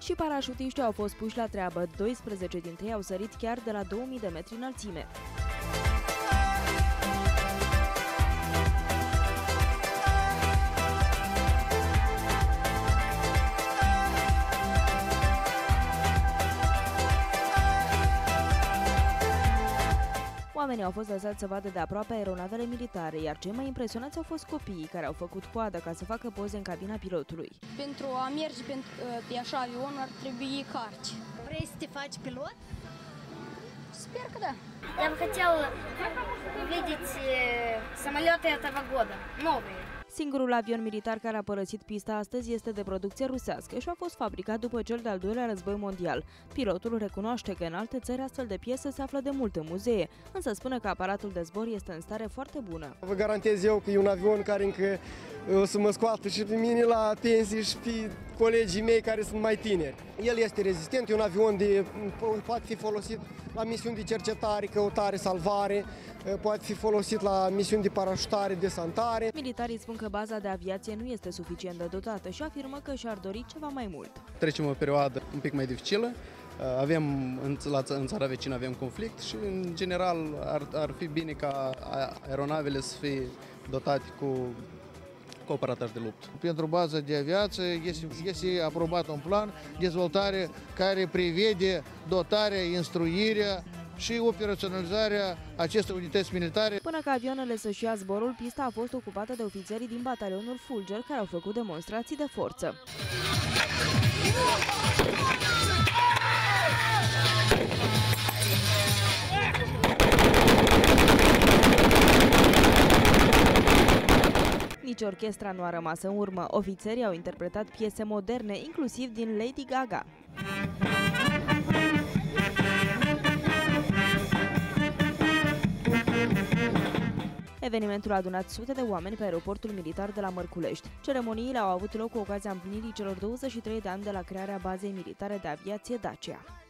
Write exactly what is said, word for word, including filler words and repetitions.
Și parașutiștii au fost puși la treabă. doisprezece dintre ei au sărit chiar de la două mii de metri înălțime. Oamenii au fost lăsați să vadă de aproape aeronavele militare, iar cei mai impresionați au fost copiii, care au făcut coadă ca să facă poze în cabina pilotului. Pentru a merge pe așa avion ar trebui carte. Vrei să te faci pilot? Sper că da. Я бы хотел увидеть самолеты этого года, новые. Singurul avion militar care a părăsit pista astăzi este de producție rusească și a fost fabricat după cel de-al doilea război mondial. Pilotul recunoaște că în alte țări astfel de piese se află de multe muzee, însă spune că aparatul de zbor este în stare foarte bună. Vă garantez eu că e un avion care încă o să mă scoată și pe mine la pensie și pe colegii mei care sunt mai tineri. El este rezistent, e un avion de, poate fi folosit la misiuni de cercetare, căutare, salvare, poate fi folosit la misiuni de parașutare, desantare. Militarii spun că baza de aviație nu este suficient de dotată și afirmă că și-ar dori ceva mai mult. Trecem o perioadă un pic mai dificilă, avem, în, la, în țara vecină avem conflict și în general ar, ar fi bine ca aeronavele să fie dotate cu cu operatori de luptă. Pentru baza de aviație este, este aprobat un plan de dezvoltare care prevede dotarea, instruirea și operaționalizarea acestor unități militare. Până ca avioanele să-și ia zborul, pista a fost ocupată de ofițerii din batalionul Fulger, care au făcut demonstrații de forță. Nici orchestra nu a rămas în urmă. Ofițerii au interpretat piese moderne, inclusiv din Lady Gaga. Evenimentul a adunat sute de oameni pe aeroportul militar de la Mărculești. Ceremoniile au avut loc cu ocazia împlinirii celor douăzeci și trei de ani de la crearea bazei militare de aviație Dacia.